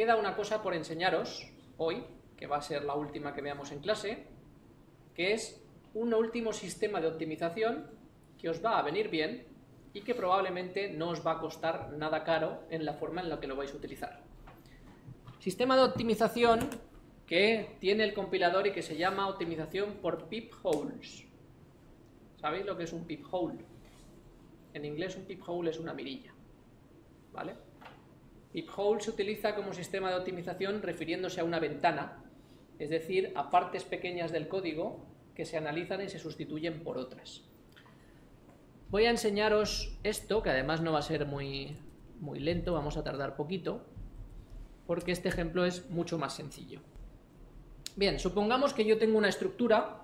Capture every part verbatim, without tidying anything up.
queda una cosa por enseñaros hoy, que va a ser la última que veamos en clase, que es un último sistema de optimización que os va a venir bien y que probablemente no os va a costar nada caro en la forma en la que lo vais a utilizar. Sistema de optimización que tiene el compilador y que se llama optimización por peepholes. ¿Sabéis lo que es un peephole? En inglés un peephole es una mirilla, ¿vale? Peephole se utiliza como sistema de optimización refiriéndose a una ventana, es decir, a partes pequeñas del código que se analizan y se sustituyen por otras. Voy a enseñaros esto, que además no va a ser muy, muy lento, vamos a tardar poquito, porque este ejemplo es mucho más sencillo. Bien, supongamos que yo tengo una estructura,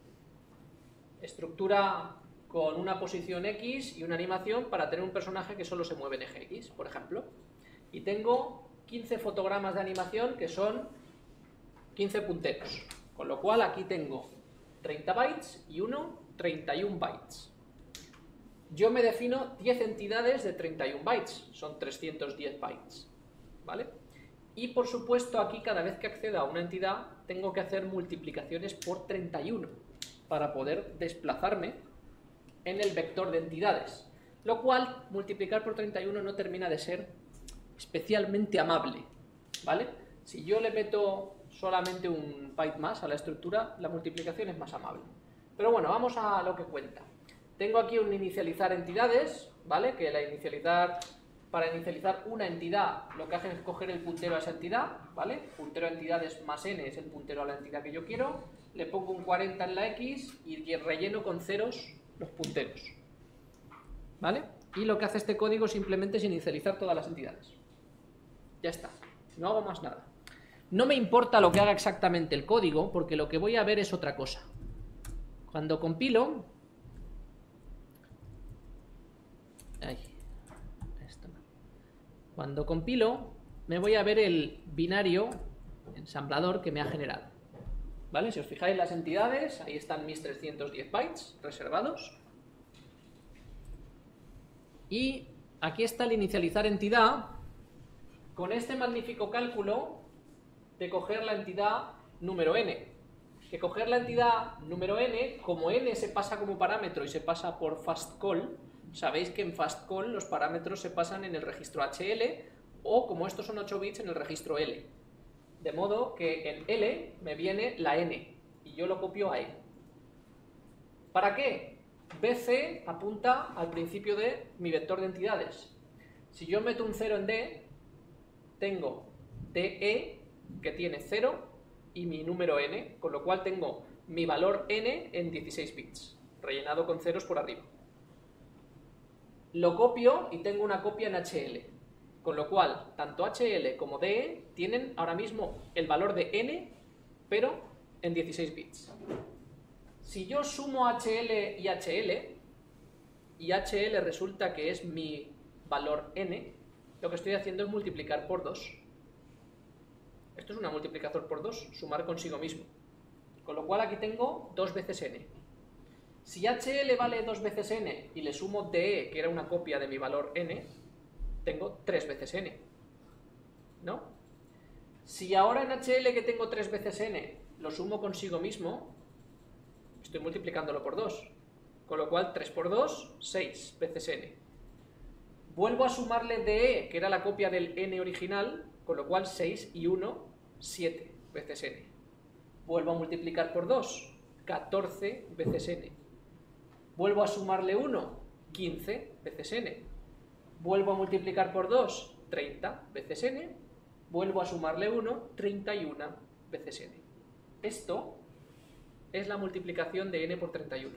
estructura con una posición X y una animación para tener un personaje que solo se mueve en eje X, por ejemplo, y tengo quince fotogramas de animación que son quince punteros, con lo cual aquí tengo treinta bytes y uno treinta y un bytes. Yo me defino diez entidades de treinta y un bytes, son trescientos diez bytes, ¿vale? Y por supuesto aquí cada vez que accedo a una entidad tengo que hacer multiplicaciones por treinta y uno para poder desplazarme en el vector de entidades, lo cual multiplicar por treinta y uno no termina de ser especialmente amable, ¿vale? Si yo le meto solamente un byte más a la estructura, la multiplicación es más amable. Pero bueno, vamos a lo que cuenta. Tengo aquí un inicializar entidades, ¿vale? Que la inicializar, para inicializar una entidad, lo que hace es coger el puntero a esa entidad, ¿vale? Puntero a entidades más n es el puntero a la entidad que yo quiero. Le pongo un cuarenta en la X y relleno con ceros los punteros, ¿vale? Y lo que hace este código simplemente es inicializar todas las entidades. Ya está, no hago más nada. No me importa lo que haga exactamente el código, porque lo que voy a ver es otra cosa. Cuando compilo... Ay, esto no. Cuando compilo, me voy a ver el binario ensamblador que me ha generado, ¿vale? Si os fijáis las entidades, ahí están mis trescientos diez bytes reservados. Y aquí está el inicializar entidad, con este magnífico cálculo de coger la entidad número n. Que coger la entidad número n, como n se pasa como parámetro y se pasa por fastcall, sabéis que en fastcall los parámetros se pasan en el registro H L o, como estos son ocho bits, en el registro L. De modo que en L me viene la n y yo lo copio a E. ¿Para qué? B C apunta al principio de mi vector de entidades. Si yo meto un cero en D, tengo D E, que tiene cero, y mi número n, con lo cual tengo mi valor n en dieciséis bits, rellenado con ceros por arriba. Lo copio y tengo una copia en H L, con lo cual tanto H L como D E tienen ahora mismo el valor de n, pero en dieciséis bits. Si yo sumo H L y H L, y H L resulta que es mi valor n, lo que estoy haciendo es multiplicar por dos. Esto es una multiplicación por dos, sumar consigo mismo. Con lo cual aquí tengo dos veces n. Si H L vale dos veces n y le sumo D E, que era una copia de mi valor n, tengo tres veces n, ¿no? Si ahora en H L, que tengo tres veces n, lo sumo consigo mismo, estoy multiplicándolo por dos. Con lo cual tres por dos, seis veces n. Vuelvo a sumarle D E, que era la copia del n original, con lo cual seis y uno, siete veces n. Vuelvo a multiplicar por dos, catorce veces n. Vuelvo a sumarle uno, quince veces n. Vuelvo a multiplicar por dos, treinta veces n. Vuelvo a sumarle uno, treinta y uno veces n. Esto es la multiplicación de n por treinta y uno.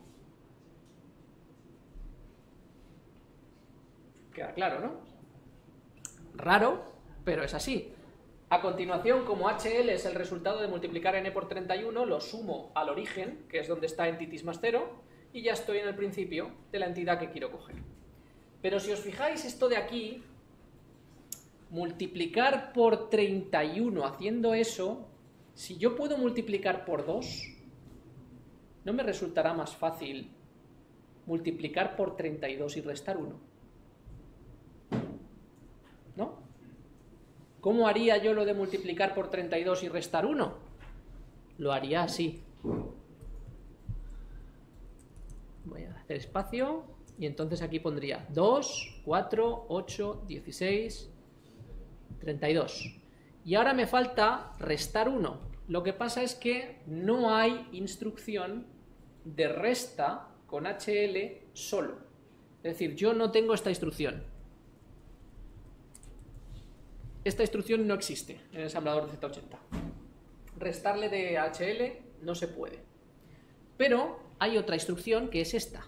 Queda claro, ¿no? Raro, pero es así. A continuación, como H L es el resultado de multiplicar n por treinta y uno, lo sumo al origen, que es donde está entities más cero, y ya estoy en el principio de la entidad que quiero coger. Pero si os fijáis, esto de aquí, multiplicar por treinta y uno haciendo eso, si yo puedo multiplicar por dos, ¿no me resultará más fácil multiplicar por treinta y dos y restar uno? ¿No? ¿Cómo haría yo lo de multiplicar por treinta y dos y restar uno? Lo haría así. Voy a hacer espacio y entonces aquí pondría dos, cuatro, ocho, dieciséis, treinta y dos. Y ahora me falta restar uno. Lo que pasa es que no hay instrucción de resta con H L solo. Es decir, yo no tengo esta instrucción. Esta instrucción no existe en el ensamblador de Z ochenta. Restarle de H L no se puede. Pero hay otra instrucción que es esta.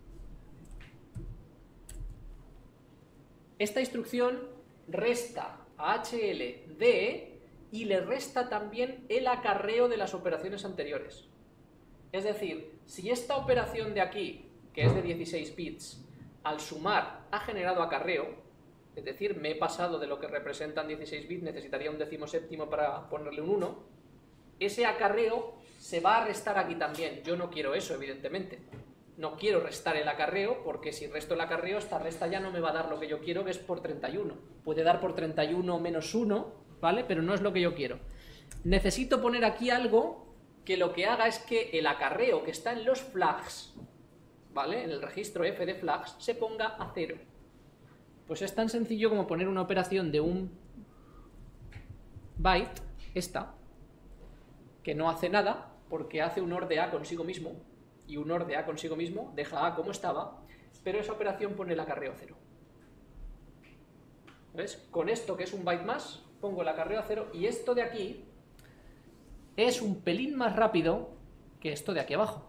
Esta instrucción resta a H L de y le resta también el acarreo de las operaciones anteriores. Es decir, si esta operación de aquí, que es de dieciséis bits, al sumar ha generado acarreo, es decir, me he pasado de lo que representan dieciséis bits, necesitaría un décimo séptimo para ponerle un uno, ese acarreo se va a restar aquí también. Yo no quiero eso, evidentemente. No quiero restar el acarreo, porque si resto el acarreo, esta resta ya no me va a dar lo que yo quiero, que es por treinta y uno. Puede dar por treinta y uno menos uno, ¿vale? Pero no es lo que yo quiero. Necesito poner aquí algo que lo que haga es que el acarreo que está en los flags, ¿vale? En el registro F de flags, se ponga a cero. Pues es tan sencillo como poner una operación de un byte, esta, que no hace nada, porque hace un or de A consigo mismo, y un or de A consigo mismo deja A como estaba, pero esa operación pone el acarreo a cero. ¿Ves? Con esto, que es un byte más, pongo el acarreo a cero, y esto de aquí es un pelín más rápido que esto de aquí abajo.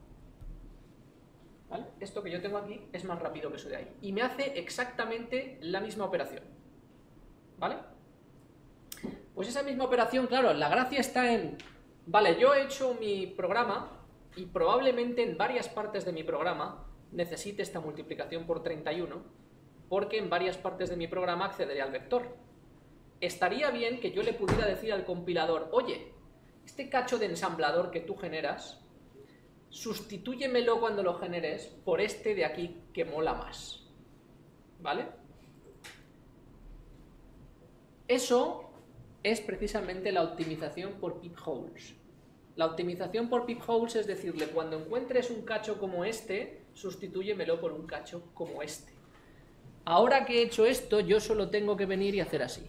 ¿Vale? Esto que yo tengo aquí es más rápido que eso de ahí. Y me hace exactamente la misma operación. ¿Vale? Pues esa misma operación, claro, la gracia está en... Vale, yo he hecho mi programa y probablemente en varias partes de mi programa necesite esta multiplicación por treinta y uno, porque en varias partes de mi programa accederé al vector. Estaría bien que yo le pudiera decir al compilador, oye, este cacho de ensamblador que tú generas, sustitúyemelo cuando lo generes por este de aquí que mola más. ¿Vale? Eso es precisamente la optimización por peepholes. La optimización por peepholes es decirle, cuando encuentres un cacho como este, sustitúyemelo por un cacho como este. Ahora que he hecho esto, yo solo tengo que venir y hacer así.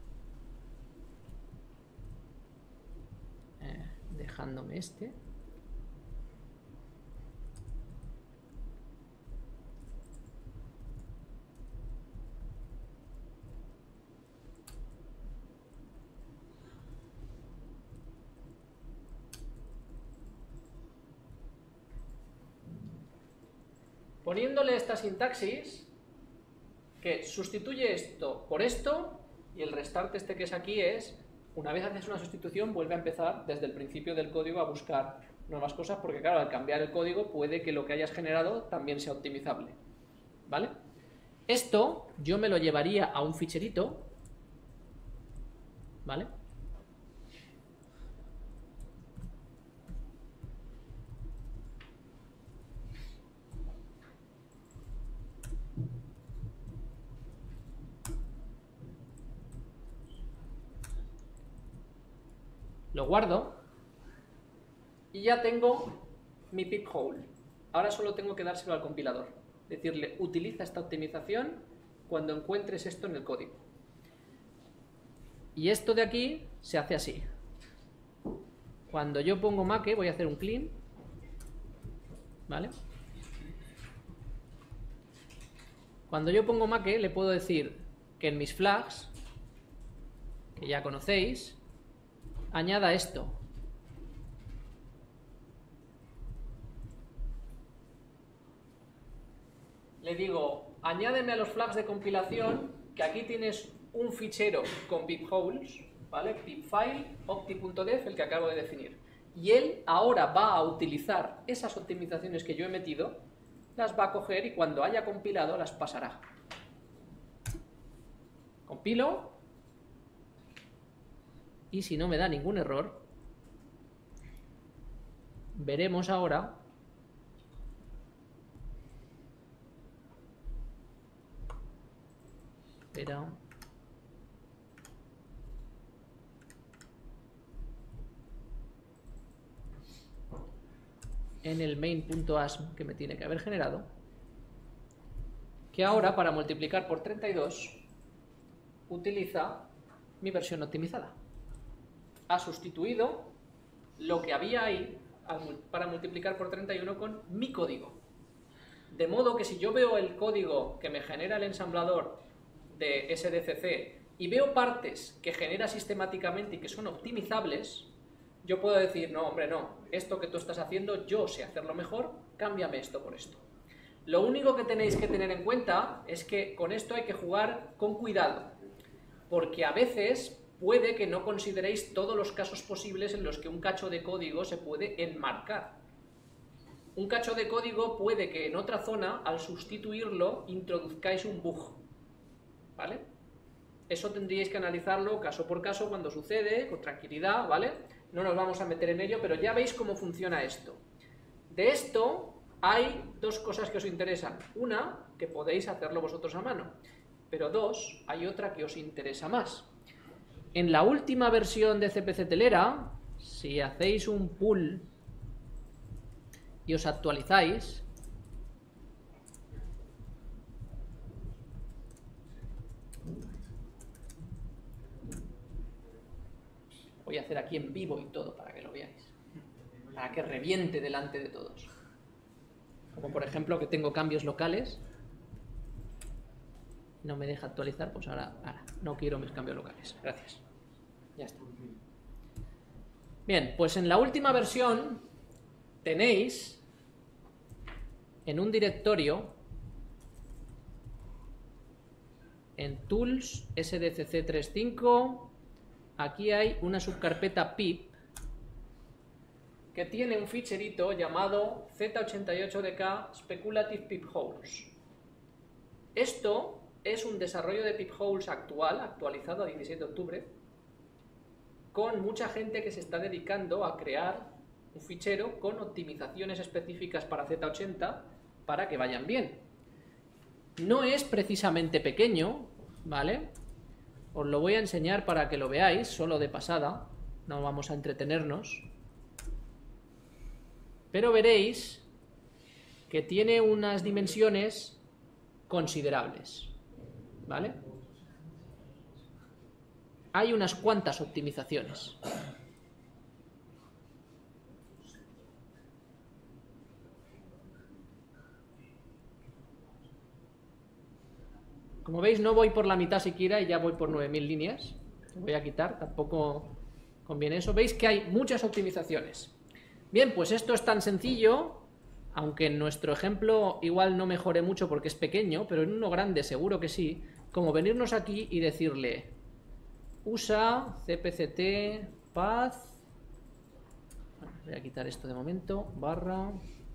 Eh, dejándome este. Poniéndole esta sintaxis, que sustituye esto por esto, y el restart este que es aquí es, una vez haces una sustitución, vuelve a empezar desde el principio del código a buscar nuevas cosas, porque claro, al cambiar el código puede que lo que hayas generado también sea optimizable. ¿Vale? Esto yo me lo llevaría a un ficherito, ¿vale? Lo guardo y ya tengo mi peephole. Ahora solo tengo que dárselo al compilador. Decirle, utiliza esta optimización cuando encuentres esto en el código. Y esto de aquí se hace así. Cuando yo pongo make, voy a hacer un clean. ¿Vale? Cuando yo pongo make, le puedo decir que en mis flags, que ya conocéis, añada esto. Le digo, añádeme a los flags de compilación, que aquí tienes un fichero con peepholes, ¿vale? Peepfile, opti.def, el que acabo de definir. Y él ahora va a utilizar esas optimizaciones que yo he metido, las va a coger y cuando haya compilado las pasará. Compilo. Y si no me da ningún error, veremos ahora espera en el main.asm que me tiene que haber generado, que ahora para multiplicar por treinta y dos utiliza mi versión optimizada. Ha sustituido lo que había ahí para multiplicar por treinta y uno con mi código. De modo que si yo veo el código que me genera el ensamblador de S D C C y veo partes que genera sistemáticamente y que son optimizables, yo puedo decir, no, hombre, no, esto que tú estás haciendo yo sé hacerlo mejor, cámbiame esto por esto. Lo único que tenéis que tener en cuenta es que con esto hay que jugar con cuidado, porque a veces puede que no consideréis todos los casos posibles en los que un cacho de código se puede enmarcar. Un cacho de código puede que en otra zona, al sustituirlo, introduzcáis un bug, ¿vale? Eso tendríais que analizarlo caso por caso cuando sucede, con tranquilidad, ¿vale? No nos vamos a meter en ello, pero ya veis cómo funciona esto. De esto hay dos cosas que os interesan. Una, que podéis hacerlo vosotros a mano, pero dos, hay otra que os interesa más. En la última versión de C P C Telera, si hacéis un pull y os actualizáis, voy a hacer aquí en vivo y todo para que lo veáis, para que reviente delante de todos. Como por ejemplo que tengo cambios locales, no me deja actualizar, pues ahora, ahora no quiero mis cambios locales. Gracias. Ya está. Bien, pues en la última versión tenéis en un directorio, en tools S D C C treinta y cinco, aquí hay una subcarpeta pip que tiene un ficherito llamado Z ochenta y ocho D K Speculative Pipholes. Esto es un desarrollo de pipholes actual, actualizado a diecisiete de octubre, con mucha gente que se está dedicando a crear un fichero con optimizaciones específicas para Z ochenta para que vayan bien. No es precisamente pequeño, ¿vale? Os lo voy a enseñar para que lo veáis, solo de pasada, no vamos a entretenernos. Pero veréis que tiene unas dimensiones considerables, ¿vale? Hay unas cuantas optimizaciones. Como veis, no voy por la mitad siquiera y ya voy por nueve mil líneas. Voy a quitar, tampoco conviene eso. Veis que hay muchas optimizaciones. Bien, pues esto es tan sencillo, aunque en nuestro ejemplo igual no mejore mucho porque es pequeño, pero en uno grande seguro que sí, como venirnos aquí y decirle usa cpct path, bueno, voy a quitar esto de momento, barra,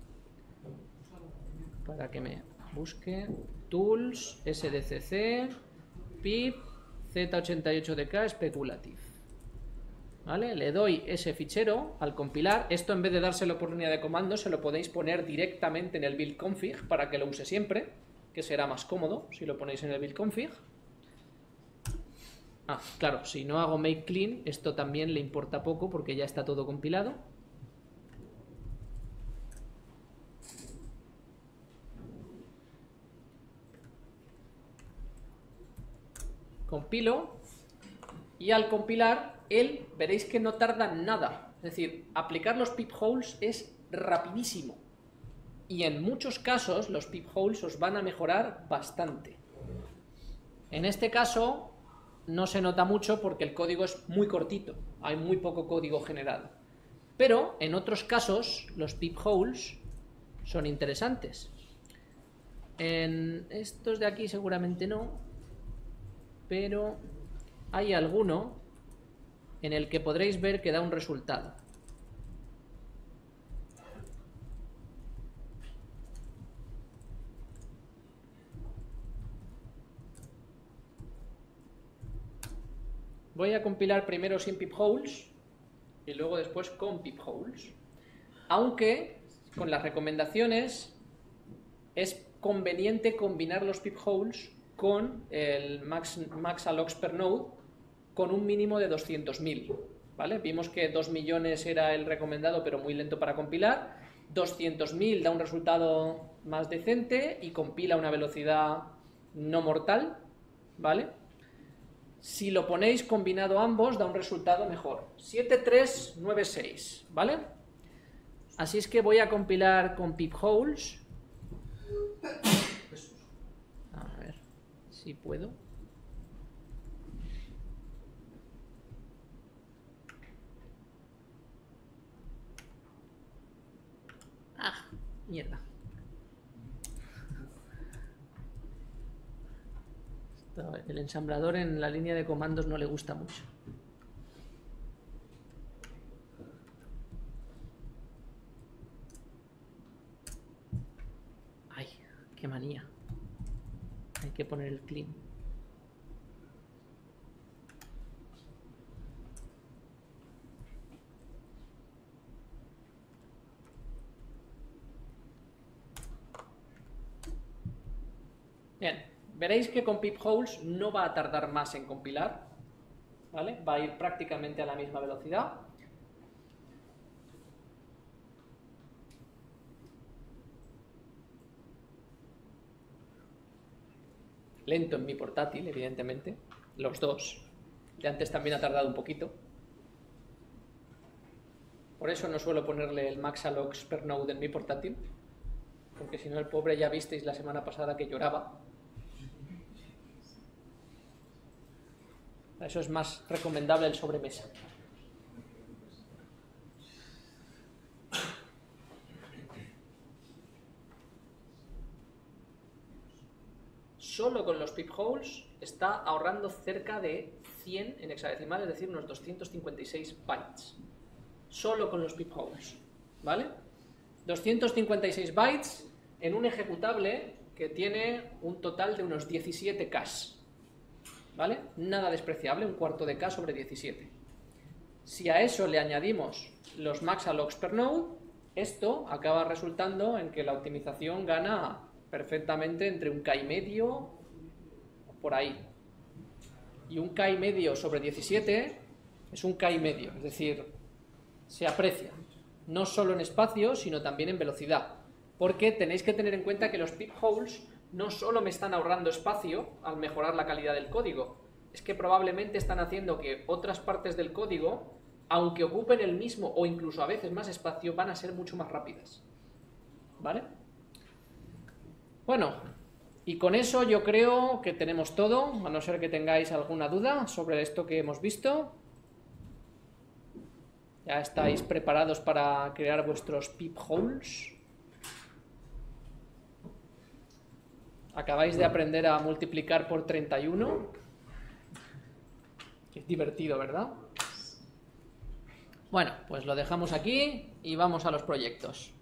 para que me busque, tools, sdcc, pip, Z ochenta y ocho D K, speculative. ¿Vale? Le doy ese fichero al compilar. Esto en vez de dárselo por línea de comando, se lo podéis poner directamente en el build config para que lo use siempre, que será más cómodo si lo ponéis en el build config. Ah, claro, si no hago make clean, esto también le importa poco porque ya está todo compilado. Compilo y al compilar él veréis que no tarda nada. Es decir, aplicar los pipholes es rapidísimo y en muchos casos los pipholes os van a mejorar bastante. En este caso no se nota mucho porque el código es muy cortito, hay muy poco código generado, pero en otros casos los pipholes son interesantes. En estos de aquí seguramente no, pero hay alguno en el que podréis ver que da un resultado. Voy a compilar primero sin pipholes y luego después con pipholes. Aunque con las recomendaciones es conveniente combinar los pipholes con el max, max allocs per node con un mínimo de doscientos mil, ¿vale? Vimos que dos millones era el recomendado pero muy lento para compilar doscientos mil da un resultado más decente y compila a una velocidad no mortal, ¿vale? Si lo ponéis combinado ambos, da un resultado mejor. siete tres nueve seis, ¿vale? Así es que voy a compilar con peepholes. A ver si puedo. Ah, mierda. Esto, el ensamblador en la línea de comandos no le gusta mucho. Ay, qué manía. Hay que poner el clean. Bien, veréis que con peepholes no va a tardar más en compilar, ¿vale? Va a ir prácticamente a la misma velocidad. Lento en mi portátil, evidentemente, los dos. De antes también ha tardado un poquito. Por eso no suelo ponerle el maxalogs per node en mi portátil, porque si no el pobre ya visteis la semana pasada que lloraba. Eso es más recomendable el sobremesa. Solo con los peepholes está ahorrando cerca de cien en hexadecimal, es decir, unos doscientos cincuenta y seis bytes. Solo con los peepholes, ¿vale? doscientos cincuenta y seis bytes en un ejecutable que tiene un total de unos diecisiete K, ¿vale? Nada despreciable, un cuarto de K sobre diecisiete. Si a eso le añadimos los maxalogs per node, esto acaba resultando en que la optimización gana perfectamente entre un K y medio, por ahí. Y un K y medio sobre diecisiete es un K y medio, es decir, se aprecia, no solo en espacio, sino también en velocidad. Porque tenéis que tener en cuenta que los peepholes no solo me están ahorrando espacio al mejorar la calidad del código, es que probablemente están haciendo que otras partes del código, aunque ocupen el mismo o incluso a veces más espacio, van a ser mucho más rápidas. ¿Vale? Bueno, y con eso yo creo que tenemos todo, a no ser que tengáis alguna duda sobre esto que hemos visto. Ya estáis preparados para crear vuestros peepholes. Acabáis de aprender a multiplicar por treinta y uno. Es divertido, ¿verdad? Bueno, pues lo dejamos aquí y vamos a los proyectos.